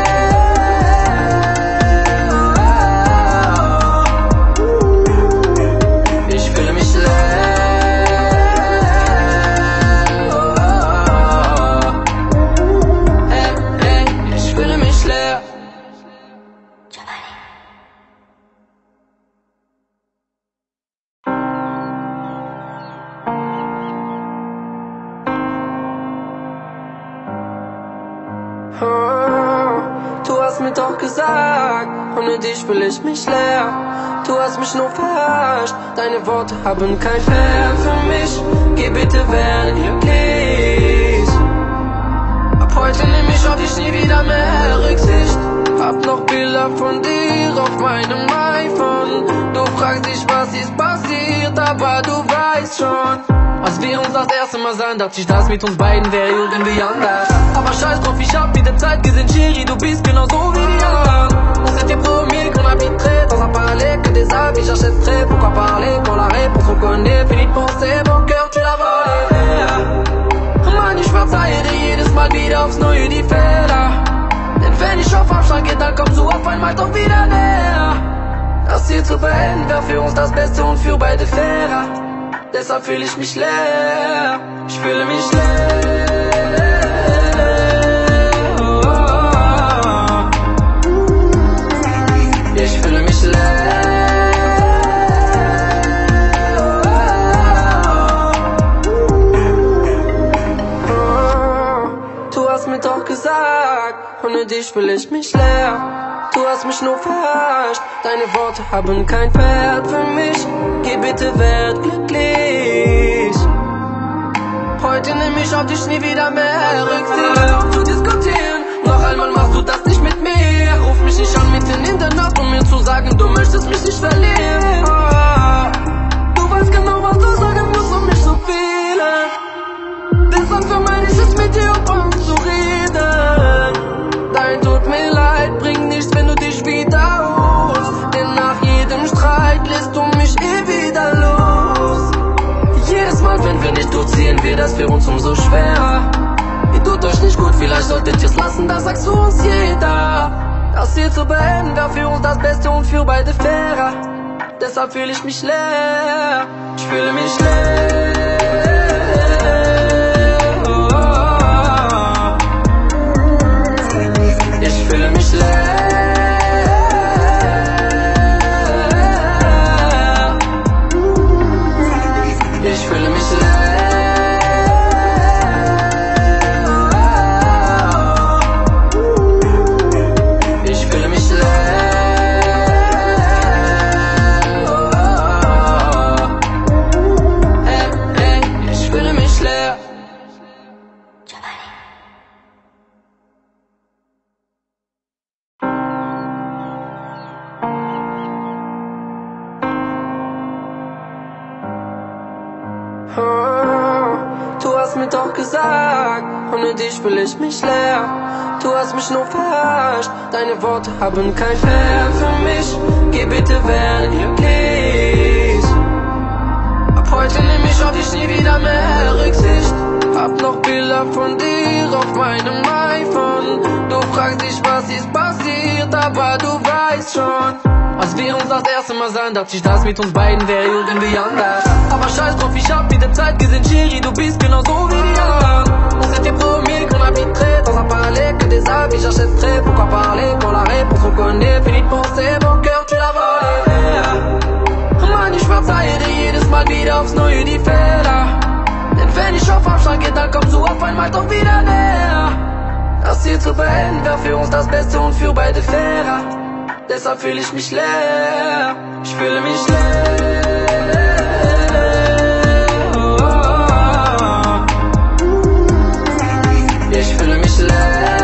Ich fühle mich leer. Hey, hey, ich fühle mich leer. Oh, du hast mir doch gesagt, ohne dich fühle ich mich leer. Du hast mich nur verarscht, deine Worte haben kein Wert für mich. Geh bitte, werde glücklich. Ab heute nehm ich auf dich nie wieder mehr Rücksicht. Hab noch Bilder von dir auf meinem iPhone. Du fragst dich, was ist passiert, aber du weißt schon. Als wir uns das erste Mal sahen, dachte ich, das mit uns beiden wäre irgendwie anders. Aber scheiß drauf, ich hab mit der Zeit gesehen, Chérie, du bist genauso wie die anderen. On s'était promis qu'on habiterait dans un palais, que des avis j'achèterais. Pourquoi parler quand la réponse on connaît? Fini de penser, mon cœur tu l'as volé. Mann, ich verzeihe dir jedes Mal wieder aufs Neue die Fehler. Denn wenn ich auf Abstand gehe, dann kommst du auf einmal doch wieder näher. Das hier zu beenden wäre für uns das Beste und für beide fairer. Deshalb fühle ich mich leer, ich fühle mich leer. Oh, oh, oh. Ich fühle mich leer. Oh, oh. Du hast mir doch gesagt, ohne dich fühle ich mich leer. Du hast mich nur verarscht, deine Worte haben kein Wert für mich. Geh bitte, werd glücklich. Heute nehm ich auf dich nie wieder mehr Rücksicht. Hör auf zu diskutieren, noch einmal machst du das nicht mit mir. Ruf mich nicht an mitten in der Nacht, um mir zu sagen, du möchtest mich nicht verlieren. Oh, du weißt genau, was du sagen musst, um mich zu fühlen. Deshalb vermeide ich es mit dir, um uns zu reden. Dein tut mir leid, bringt nichts, wenn du dich wiederholst. Denn nach jedem Streit lässt du mich eh wieder los. Jedes Mal, wenn wir nicht durchziehen, wird das für uns umso schwerer. Ihr tut euch nicht gut, vielleicht solltet ihr's lassen, das sagst du uns jeder. Das hier zu beenden wäre für uns das Beste und für beide fairer. deshalb fühle ich mich leer. Ich fühle mich leer. Ich fühle mich leer. Ich fühle mich leer. Ich fühle mich leer. Du hast mir doch gesagt, ohne dich will ich mich leer. Du hast mich nur verarscht, deine Worte haben kein Wert für mich. Geh bitte, werde glücklich. Ab heute nehm ich auf dich nie wieder mehr Rücksicht. Hab noch Bilder von dir auf meinem iPhone. Du fragst dich, was ist passiert, aber du weißt schon. Als wir uns das erste Mal sahen, dachte ich, das mit uns beiden wäre irgendwie anders. Aber scheiß drauf, ich hab mit der Zeit gesehen, Chérie, du bist genauso wie die anderen. On s'était promis qu'on habiterait dans un palais, que des habits j'achèterais. Pourquoi parler quand la réponse on connaît? Fini de penser, mon cœur tu l'as volé. Mann, ich verzeihe dir jedes Mal wieder aufs Neue die Fehler. Denn wenn ich auf Abstand gehe, dann kommst du auf einmal doch wieder näher. Das hier zu beenden wäre für uns das Beste und für beide fairer. Deshalb fühle ich mich leer. Ich fühle mich leer. Ich fühle mich leer.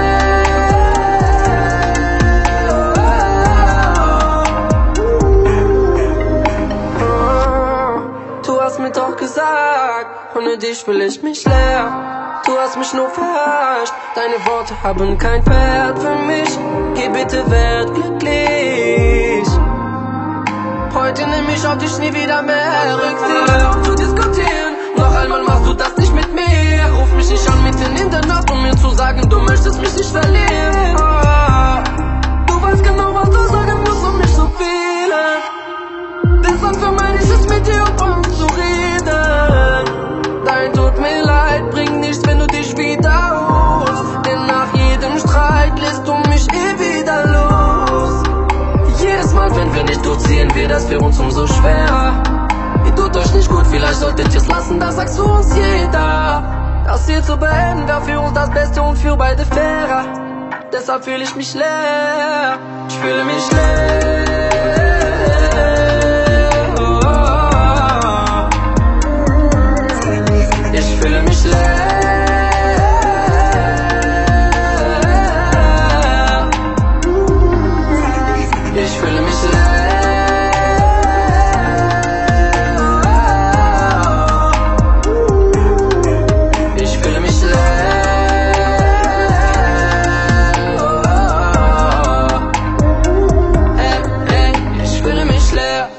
Du hast mir doch gesagt, ohne dich fühle ich mich leer. Du hast mich nur verarscht, deine Worte haben kein Wert für mich. Geh bitte, werd glücklich. Heute nehm ich auf dich nie wieder mehr Rücksicht. Hör auf zu diskutieren, noch einmal machst du das nicht mit mir. Ruf mich nicht an mitten in der Nacht, um mir zu sagen, du möchtest mich nicht verlieren. Du weißt genau, was du sagen musst, um mich zu fühlen. Deshalb vermeide ich es mit dir, um uns zu reden. Nein, tut mir leid, bringt nichts, wenn du dich wiederholst. Denn nach jedem Streit lässt du mich eh wieder los. Jedes Mal, wenn wir nicht durchziehen, wird das für uns umso schwerer. Ihr tut euch nicht gut, vielleicht solltet ihr es lassen, das sagst du uns jeder. Das hier zu beenden wäre für uns das Beste und für beide fairer. Deshalb fühle ich mich leer. Ich fühle mich leer. Ich fühle mich leer. Ich fühle mich leer. Ich fühle mich leer. Ey, ey, ich fühle mich leer.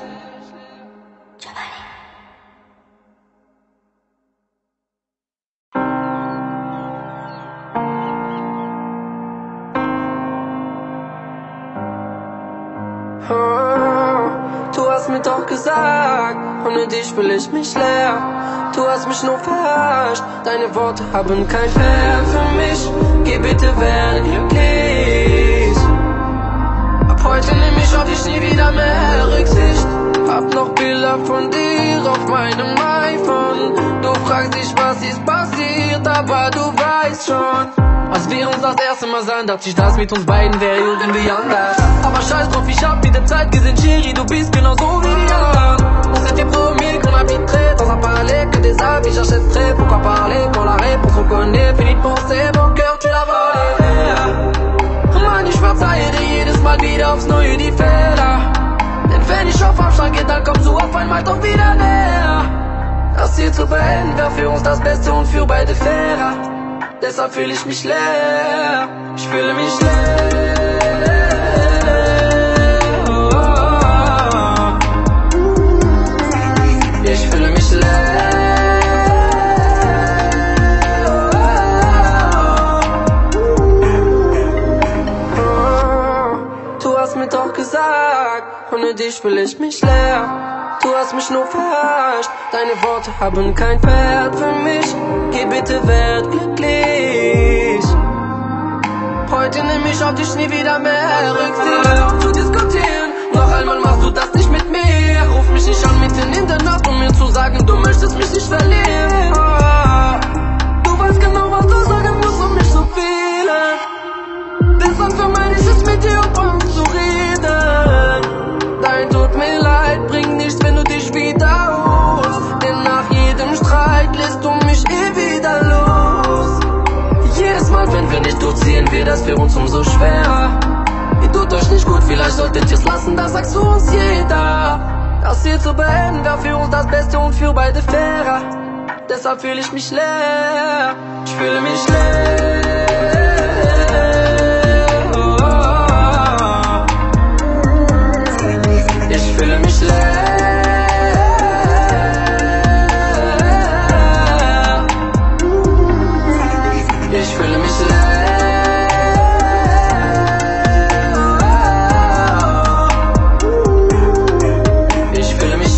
Du hast mir doch gesagt, ohne dich fühle ich mich leer. Du hast mich nur verarscht, deine Worte haben kein Wert für mich. Geh bitte, werde glücklich. Ab heute nehm ich auf dich nie wieder mehr Rücksicht. Hab noch Bilder von dir auf meinem iPhone. Du fragst dich, was ist passiert, aber du weißt schon. Als wir uns das erste Mal sahen, dachte ich, das mit uns beiden wäre irgendwie anders. Aber scheiß drauf, ich hab mit der Zeit gesehen, Chérie, du bist genauso wie die anderen. On s'était promis qu'on habiterait dans un palais, que des habits j'achèterais. Pourquoi parler quand la réponse on connaît? Fini de penser, mon cœur tu l'as volé. Mann, ich verzeihe dir jedes Mal wieder aufs Neue die Fehler. Denn wenn ich auf Abstand gehe, dann kommst du auf einmal doch wieder näher. Das hier zu beenden wäre für uns das Beste und für beide fairer. Deshalb fühle ich mich leer. Ich fühle mich leer. Ich fühle mich leer. Du hast hast mir doch gesagt, ohne dich fühl ich mich leer. Du hast mich nur verarscht, deine Worte haben kein Wert für mich. Geh bitte, werd glücklich. Heute nehm ich auf dich nie wieder mehr Rücksicht. Hör auf zu diskutieren, noch einmal machst du das nicht mit mir. Ruf mich nicht an mitten in der Nacht, um mir zu sagen, du möchtest mich nicht verlieren. Du weißt genau, was du sagen musst, um mich zu fühlen. Deshalb vermeide ich es mit dir, um zu reden. Dein tut mir leid, bringt nichts, wenn du dich wiederholst. Denn nach jedem Streit lässt du mich eh wieder los. Jedes Mal, wenn wir nicht durchziehen, wird das für uns umso schwerer. Ihr tut euch nicht gut, vielleicht solltet ihr's lassen, das sagst du uns jeder. Das hier zu beenden, wäre für uns das Beste und für beide fairer. Deshalb fühle ich mich leer, ich fühle mich leer. Ich fühle mich leer. Ich fühle mich leer. Ich fühle mich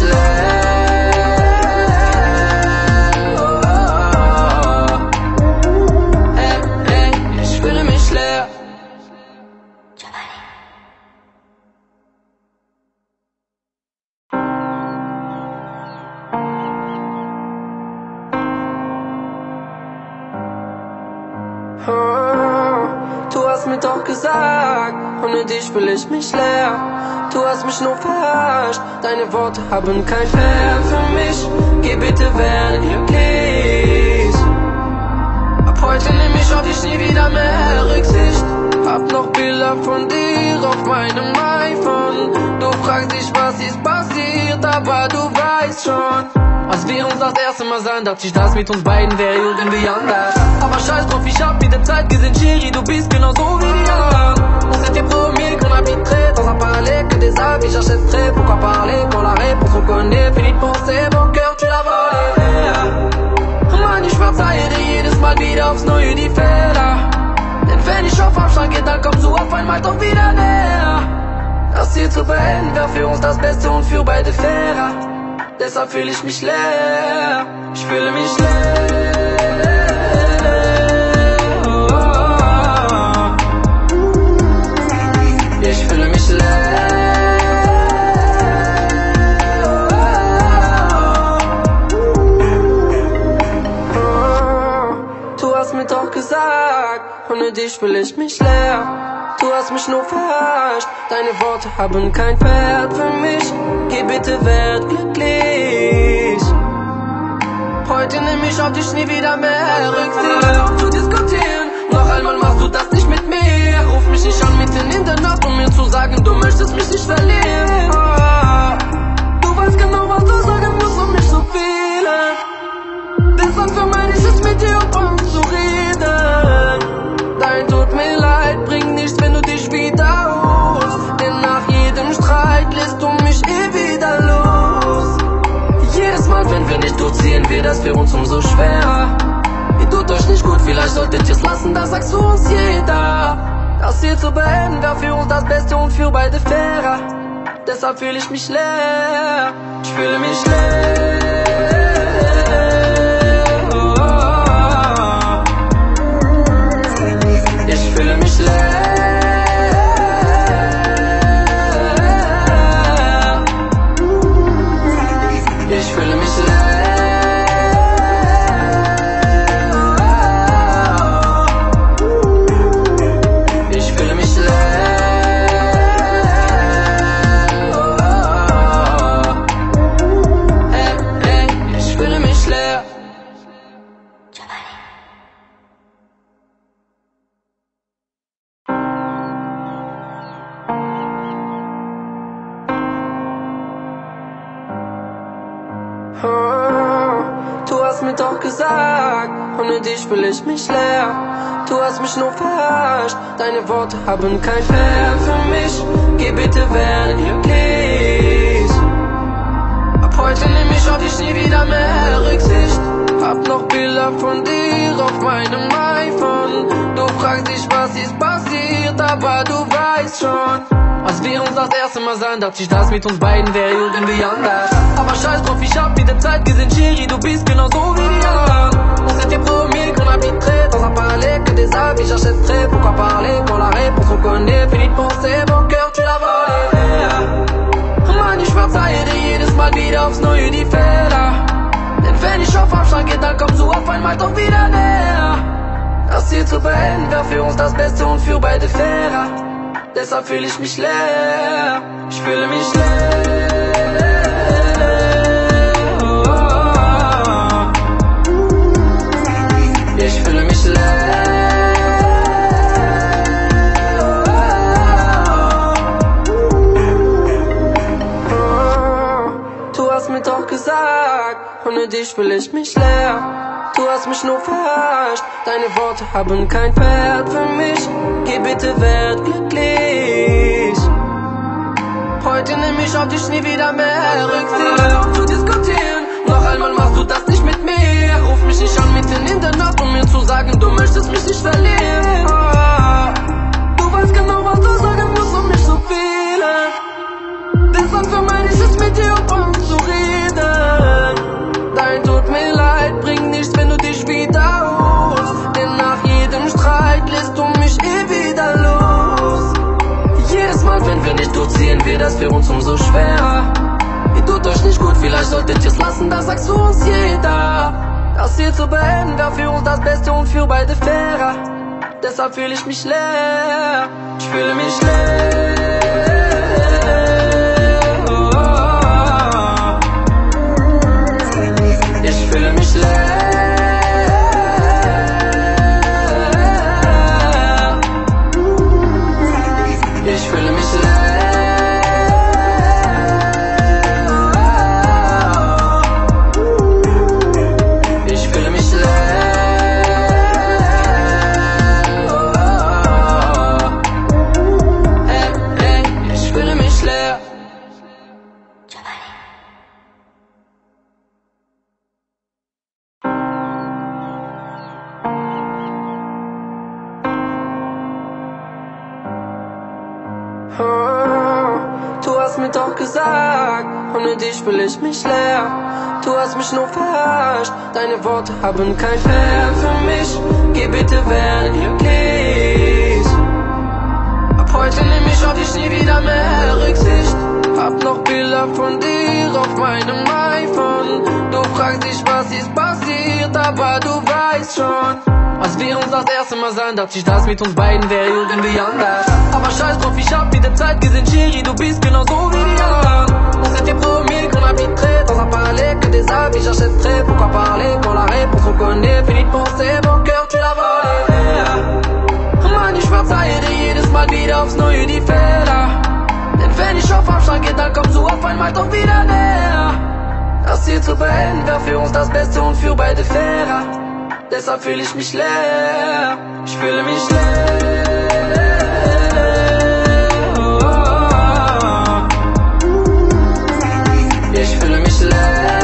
leer. Hey, hey, ich fühle mich leer. Du hast mir doch gesagt, ohne dich fühl ich mich leer. Du hast mich nur verarscht, deine Worte haben kein Wert für mich. Geh bitte, werde glücklich. Ab heute nehm ich auf dich nie wieder mehr Rücksicht. Hab noch Bilder von dir auf meinem iPhone. Du fragst dich, was ist passiert, aber du weißt schon. Als wir uns das erste Mal sahen, dachte ich, das mit uns beiden wäre irgendwie anders. Aber scheiß drauf, ich hab mit der Zeit gesehen, chérie, du bist genauso wie die anderen. On s'était promis qu'on habiterait dans un palais, que des habits j'achèterais. Pourquoi parler quand la réponse on connaît? Fini de penser, mon cœur tu l'as volé. Mann, ich verzeihe dir jedes Mal wieder aufs Neue die Fehler. Denn wenn ich auf Abstand gehe, dann kommst du auf einmal doch wieder näher. Das hier zu beenden wäre für uns das Beste und für beide fairer. Deshalb fühle ich mich leer, ich fühle mich leer. Ich fühle mich leer. Du hast mir doch gesagt, ohne dich fühle ich mich leer. Du hast mich nur verarscht, deine Worte haben kein Wert für mich. Geh bitte, werd glücklich. Heute nehm ich auf dich nie wieder mehr Rücksicht. Hör auf zu diskutieren, noch einmal machst du das nicht mit mir. Ruf mich nicht an mitten in der Nacht, um mir zu sagen, du möchtest mich nicht verlieren. Du weißt genau, was du sagen musst, um mich zu fühlen. Deshalb vermeide ich es mit dir, um zu reden. Dein tut mir leid, bringt nichts, wenn du dich wiederholst. Denn nach jedem Streit lässt du mich eh wieder los. Jedes Mal, wenn wir nicht durchziehen, wird das für uns umso schwerer. Ihr tut euch nicht gut, vielleicht solltet ihr's lassen, das sagst du uns jeder. Das hier zu beenden wäre für uns das Beste und für beide fairer. Deshalb fühle ich mich leer, ich fühle mich leer. Ich fühle mich leer. Ich fühle mich leer. Ich fühle mich leer. Hey, hey, ich fühle mich leer. Du hast mir doch gesagt, ohne dich fühl ich mich leer. Du hast mich nur verarscht, deine Worte haben kein Wert für mich. Geh bitte, werde glücklich. Ab heute nehm ich auf dich nie wieder mehr Rücksicht. Hab noch Bilder von dir auf meinem iPhone. Du fragst dich, was ist passiert, aber du weißt schon. Als wir uns das erste Mal sahen, dachte ich, das mit uns beiden wäre irgendwie anders. Aber scheiß drauf, ich hab wieder Zeit gesehen, chérie, du bist genauso wie die anderen. On s'était promis qu'on habiterait dans un palais, que des avis j'achèterais. Pourquoi parler quand la réponse on connaît? Fini de penser, mon cœur tu l'as volé. Mann, ich verzeihe dir jedes Mal wieder aufs Neue die Fehler. Denn wenn ich auf Abstand geht, dann kommst du auf einmal doch wieder näher. Das hier zu beenden wäre für uns das Beste und für beide fairer. Deshalb fühle ich mich leer. Ich fühle mich leer. Ich fühle mich leer. Du hast mir doch gesagt, ohne dich fühle ich mich leer. Du hast mich nur verarscht, deine Worte haben keinen Wert für mich. Geh bitte, werd glücklich. Heute nehm ich auf dich nie wieder mehr Rücksicht. Hör auf zu diskutieren, noch einmal machst du das nicht mit mir. Ruf mich nicht an mitten in der Nacht, um mir zu sagen, du möchtest mich nicht verlieren. Du weißt genau, was du sagen musst, um mich zu fühlen. Deshalb vermeide ich es mit dir, um uns zu reden. Dein tut mir leid, bringt nichts, wenn du dich wiederholst. Denn nach jedem Streit lässt du mich eh wieder los. Jedes Mal, wenn wir nicht durchziehen, wird das für uns umso schwerer. Ihr tut euch nicht gut, vielleicht solltet ihr's lassen, das sagst du uns jeder. Das hier zu beenden wäre für uns das Beste und für beide fairer. Deshalb fühle ich mich leer. Ich fühle mich leer. Ich fühle mich leer. Ich fühle mich leer. Ich fühle mich leer. Hey, hey, ich fühle mich leer. Du hast mir doch gesagt, ohne dich fühle ich mich leer. Du hast mich nur verarscht, deine Worte haben keinen Wert für mich. Geh bitte, werd glücklich. Ab heute nehm ich auf dich nie wieder mehr Rücksicht. Hab noch Bilder von dir auf meinem iPhone. Du fragst dich, was ist passiert, aber du weißt schon. Als wir uns das erste Mal sahen, dachte ich, das mit uns beiden wäre irgendwie anders. Aber scheiß drauf, ich hab wieder Zeit gesehen, chérie, du bist genauso wie die anderen. On s'était promis qu'on habiterait dans un palais, que des avis j'achèterais. Pourquoi parler quand la réponse on connaît? Fini de penser, mon cœur tu l'as volé. Mann, ich verzeihe dir jedes Mal wieder aufs Neue die Fehler. Denn wenn ich auf Abstand geht, dann kommst du auf einmal doch wieder näher. Das hier zu beenden wäre für uns das Beste und für beide fairer. Deshalb fühle ich mich leer. Ich fühle mich leer. Ich fühle mich leer.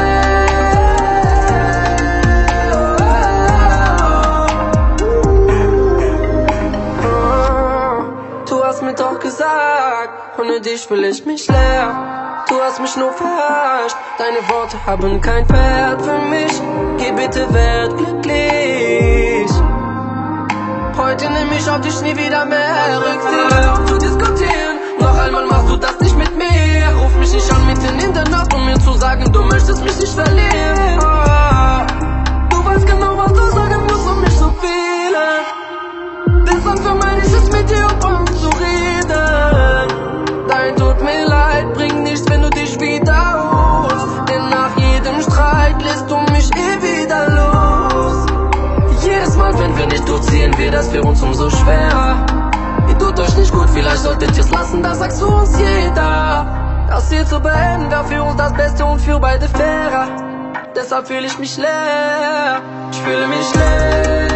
Du hast mir doch gesagt, ohne dich fühle ich mich leer. Du hast mich nur verarscht, deine Worte haben keinen Wert für mich. Geh bitte, werd glücklich. Heute nehm ich auf dich nie wieder mehr Rücksicht. Hör auf zu diskutieren, noch einmal machst du das nicht mit mir. Ruf mich nicht an mitten in der Nacht, um mir zu sagen, du möchtest mich nicht verlieren. Du weißt genau, was du sagen musst, um mich zu fühlen. Deshalb vermeide ich es mit dir, um uns zu reden. Dein tut mir leid, bringt nichts, wenn du dich wiederholst. Denn nach jedem Streit lässt du mich eh wieder los. Jedes Mal, wenn wir nicht durchziehen, wird das für uns umso schwerer. Ihr tut euch nicht gut, vielleicht solltet ihr's lassen, das sagst du uns jeder. Das hier zu beenden wäre für uns das Beste und für beide fairer. Deshalb fühle ich mich leer. Ich fühle mich leer.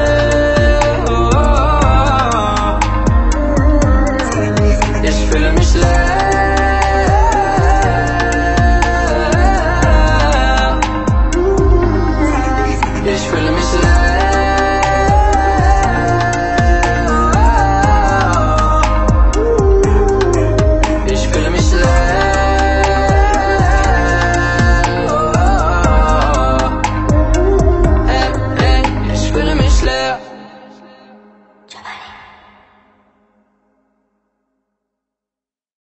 Ich fühle mich